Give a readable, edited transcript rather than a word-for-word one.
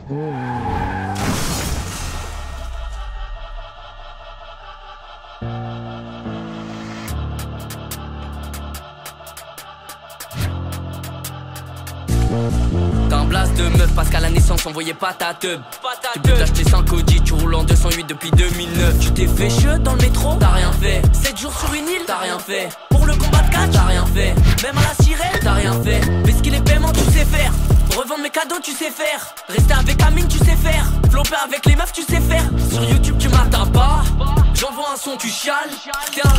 T'as un blast de meuf parce qu'à la naissance on voyait pas ta teub. Tu peux t'acheter 5 Audi, tu roules en 208 depuis 2009. Tu t'es fait cheveux dans le métro, t'as rien fait. 7 jours sur une île, t'as rien fait. Pour le combat de catch, t'as rien fait. Même à la sirène, t'as rien fait. Mais ce qu'il est paiement, tu sais faire. Revendre mes cadeaux, tu sais faire. Rester avec Amine, tu sais faire. Flopper avec les meufs, tu sais faire. Sur YouTube, tu m'atteins pas. J'envoie un son, tu chiales. T'es un